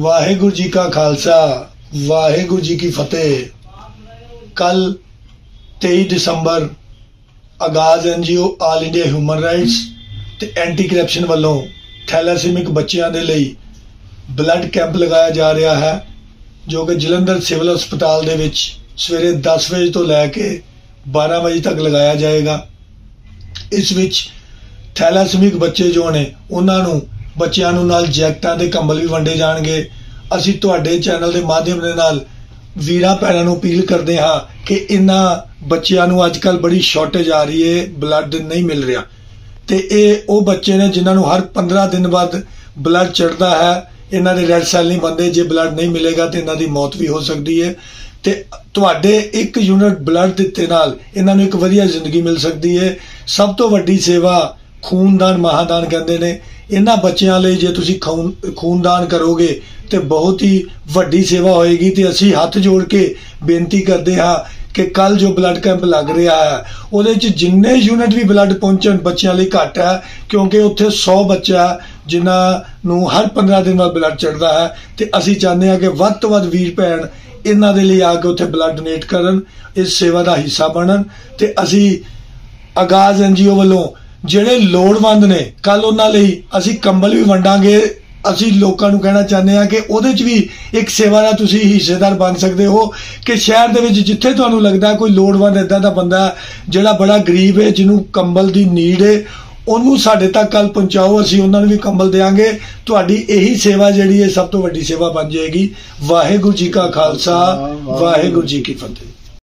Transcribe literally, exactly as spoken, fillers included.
वाहेगुरु जी का खालसा वाहेगुरु जी की फतेह। कल तेईस दिसंबर Aagaz NGO all India human rights ते एंटी करप्शन वालों थैलासीमिक बच्चों के लिए ब्लड कैंप लगाया जा रहा है, जो कि जलंधर सिविल हस्पताल दे विच सवेरे दस बजे तो लैके बारह बजे तक लगाया जाएगा। इस विच थैलासीमिक बच्चे जो ने उन्होंने बच्चों नूं नाल जैकटां ते कंबल भी वंडे जाणगे। असीं तुहाडे चैनल के माध्यम दे नाल वीरां भैणां नूं अपील करते हाँ कि इन्हां बच्चों नूं अजकल बड़ी शॉर्टेज आ रही है, ब्लड नहीं मिल रहा। तो ये वो बच्चे ने जिन्होंने हर पंद्रह दिन बाद ब्लड चढ़ता है, इन्हां दे रैड सैल नहीं बनते। जे ब्लड नहीं मिलेगा तो इन्हां दी मौत भी हो सकती है। तो तुहाडे एक यूनिट ब्लड दिते नाल इन्हां नूं एक वधिया जिंदगी मिल सकती है। सब तो वड्डी सेवा खूनदान महादान कहते हैं। इन्हां बच्चों लिए जे तुसीं खून खूनदान करोगे तो बहुत ही वड्डी सेवा होएगी। तो असीं हाथ जोड़ के बेनती करते हाँ कि कल जो ब्लड कैंप लग रहा है वो जिन्ने यूनिट भी ब्लड पहुंचन बच्चों लिए घट है, क्योंकि उत्थे सौ बच्चा जिन्होंने हर पंद्रह दिन बाद ब्लड चढ़ता है। तो असीं चाहते हैं कि वध तो वध वीर भैन इन्हां दे लिए आके उत्थे ब्लड डोनेट करन, इस सेवा का हिस्सा बनन। तो असीं आगाज एनजीओ वालों ਜਿਹੜੇ लोड़वंद ने कल उन्हां लई असीं कंबल भी वंडांगे। असीं लोकां नूं कहना चाहते हैं कि उहदे च भी एक सेवा दा तुसीं हिस्सेदार बन सकते हो कि शहर दे विच जिथे तुहानूं लगदा कोई लोड़वंद इदां दा बंदा जिहड़ा बड़ा गरीब है, जिन्हों कंबल की नीड है, उन्होंने साडे तक कल पहुँचाओ। असीं उन्हां नूं भी कंबल देंगे। तुहाडी यही सेवा जिहड़ी है सब तो वड्डी सेवा बन जाएगी। वाहेगुरु जी का खालसा वाहेगुरु जी की फतेह।